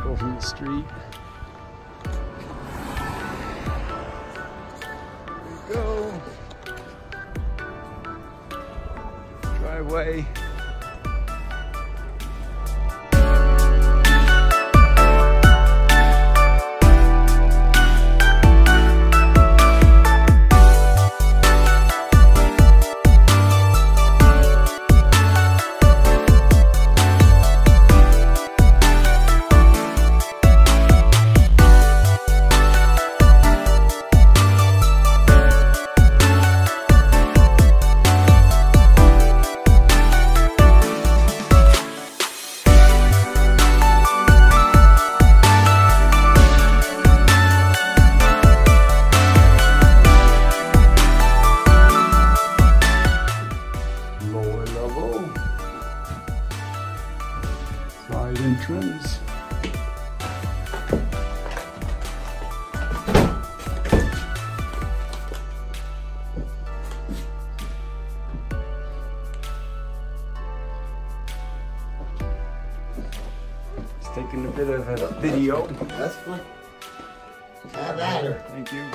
go from the street. There we go. Driveway. Side entrance. Just taking a bit of a video. That's fun. Have at her. Thank you.